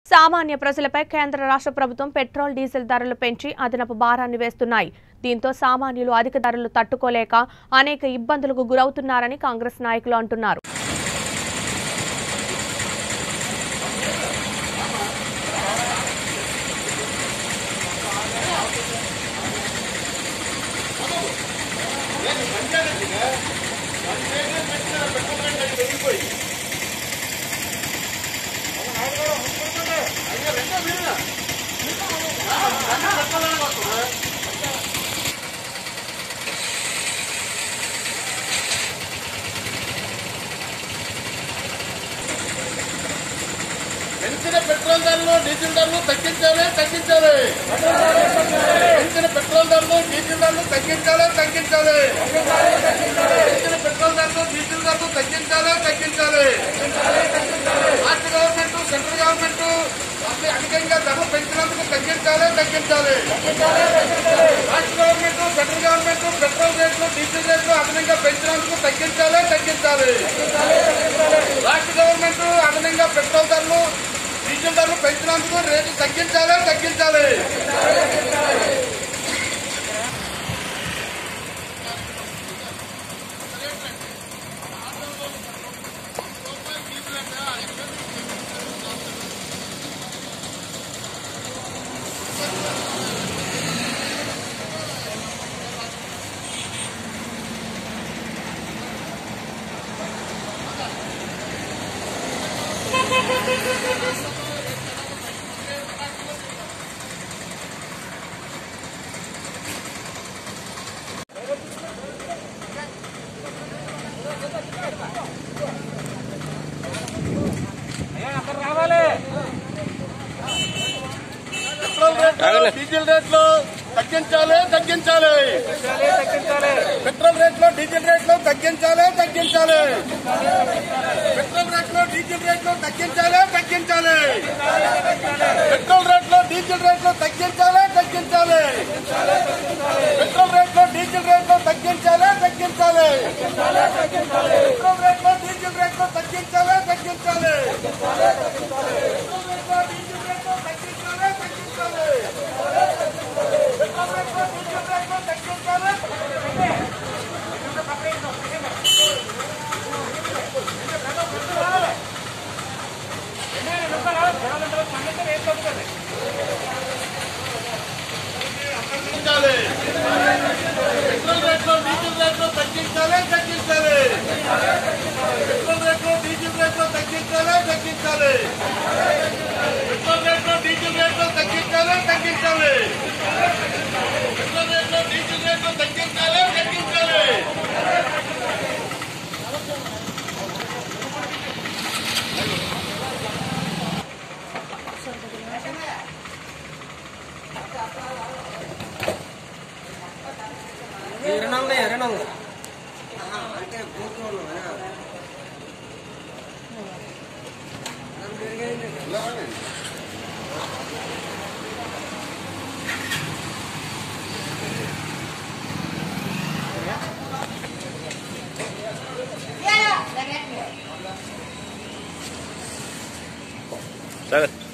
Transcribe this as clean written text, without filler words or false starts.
సామాన్య ప్రజలపై కేంద్ర రాష్ట్ర ప్రభుత్వం పెట్రోల్ డీజిల్ ధరలు పెంచి అదనపు భారాన్ని వేస్తున్నాయి. దీంతో సామాన్యులు అధిక ధరలు తట్టుకోలేక అనేక ఇబ్బందులకు గురవుతున్నారని కాంగ్రెస్ నాయకులు అంటున్నారు. పెట్రోల్ ధరలు డీజిల్ ధరలు తగ్గించాలి. పెట్రోల్ ధరలు డీజిల్ ధరలు తగ్గించాలి. పెట్రోల్ ధరలు డీజిల్ ధరలు తగ్గించాలి. రాష్ట్ర గవర్నమెంట్ సెంట్రల్ గవర్నమెంట్ అధికంగా ధరలు పెంచినందుకు తగ్గించాలి. రాష్ట్ర గవర్నమెంట్ సెంట్రల్ గవర్నమెంట్ పెట్రోల్ రేట్లు డీజిల్ రేట్లు అదనంగా పెంచినందుకు తగ్గించాలి. రాష్ట్ర గవర్నమెంట్ అదనంగా పెట్రోల్ ధరలు డీజిల్ ధరలు పెంచినందుకు రేట్లు తగ్గించాలి. డీజిల్ రేట్లు తగ్గించాలి. పెట్రోల్ రేట్లు డీజిల్ రేట్లు తగ్గించాలి. పెట్రోల్ రేట్లు డీజిల్ రేట్లు తగ్గించాలి. పెట్రోల్ రేట్లు డీజిల్ రేట్లు తగ్గించాలి. పెట్రోల్ రేట్లు డీజిల్ రేట్లు తగ్గించాలి. పెట్రోల్ రేట్లు డీజిల్ రేట్లు తగ్గించాలి. పెట్రోల్ రేట్లు డీజిల్ రేట్లు తగ్గించాలి. పెట్రోల్ రేట్లు డీజిల్ రేట్లు తగ్గించాలి. పెట్రోల్ రేట్లు డీజిల్ రేట్లు తగ్గించాలి. పెట్రోల్ రేట్లు డీజిల్ రేట్లు తగ్గించాలి. Sabe?